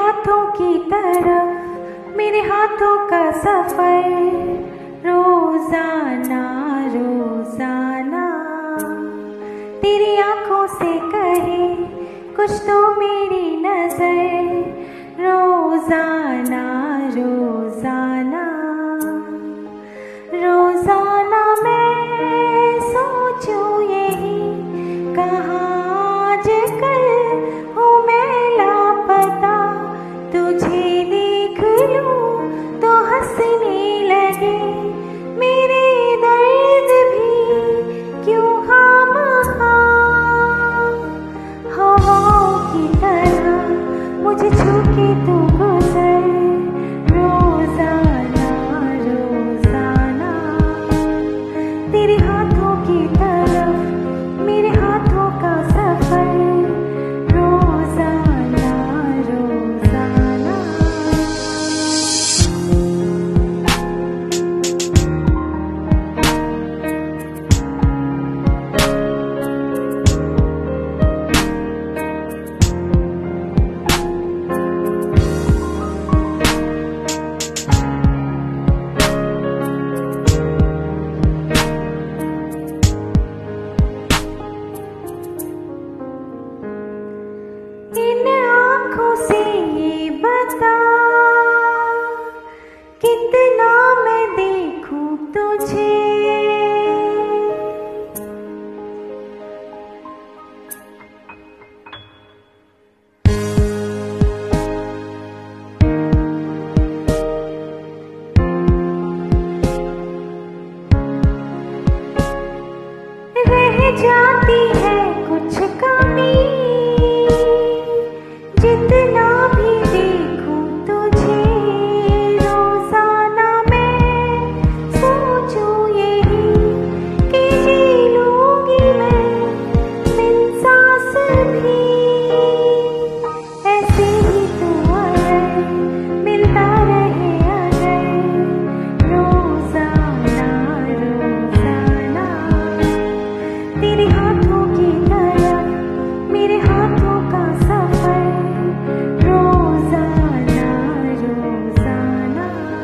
हाथों की तरफ मेरे हाथों का सफर, रोजाना रोजाना तेरी आंखों से कहे कुछ तो मेरी नजर, रोजाना रोजाना रोजाना मैं सोचूं यही, कहाँ आजकल हूँ मैं लापता, तुझे देख लूं तो हंसने लगे मेरे दर्द भी क्यों खामखा, हवाओं की तरह मुझे छू के तू गुजर, रोजाना रोजाना तेरे हाथों की तरफ मेरे हाथों का सफर, रोजाना रोजाना। इन आँखों से ये बता कितना मैं देखूं तुझे, रह जाती है कुछ कमी जितना भी देखूं तुझे, रोजाना मैं सोचूं यही कि जी लूंगी मैं बिन सांस भी, ऐसे ही तू अगर मिलता रहे अगर, रोजाना रोजाना तेरे हाथों की तरफ मेरे हाथों का सफर, रोजाना रोजाना।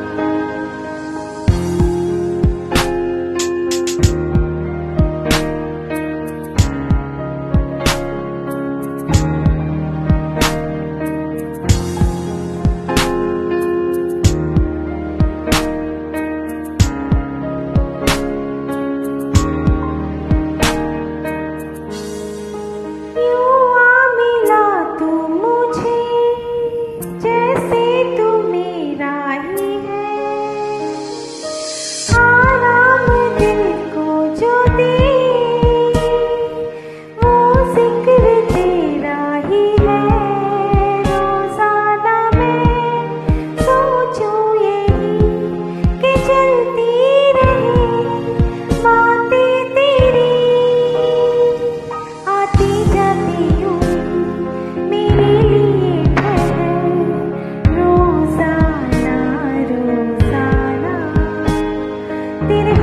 यूं आ मिला तू मुझे जैसे तू मेरा ही है, आराम दिल को जो दे वो जिक्र तेरा ही है, रोजाना मैं सोचूं यही कि चलती रहे बातें तेरी, आती जाती यूं मेरे लिए ठहर, रोजाना रोजाना तेरे